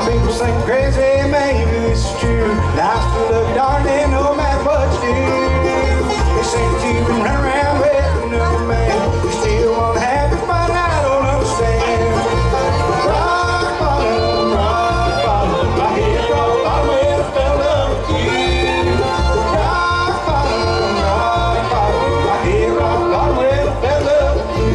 Some people say crazy, maybe this is true. Life's full of darling, no matter what you do. They say that you can run around with another man. You still want to have it, but I don't understand. Rock bottom, my head rock bottom when I fell in love with you. Rock bottom, my head rock bottom when I fell in love with you.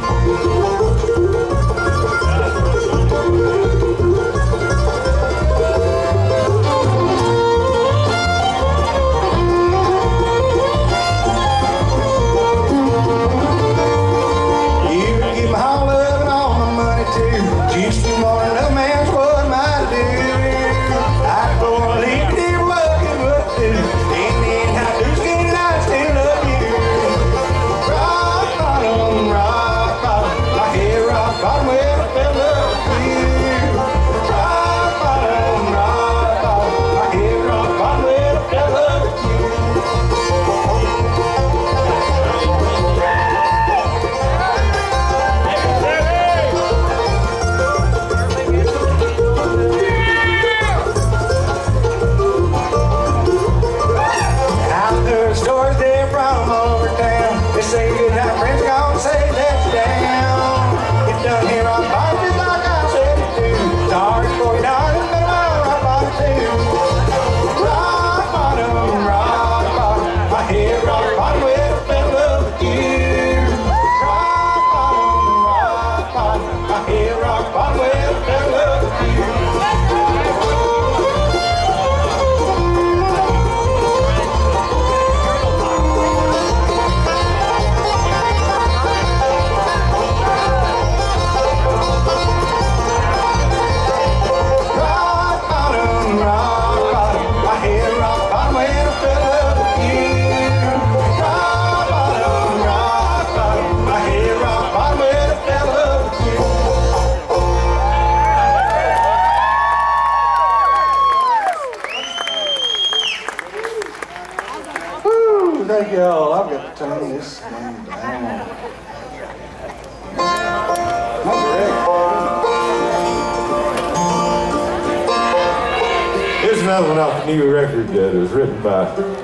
Thank y'all. I've got to turn this thing down. Here's another one off the new record that was written by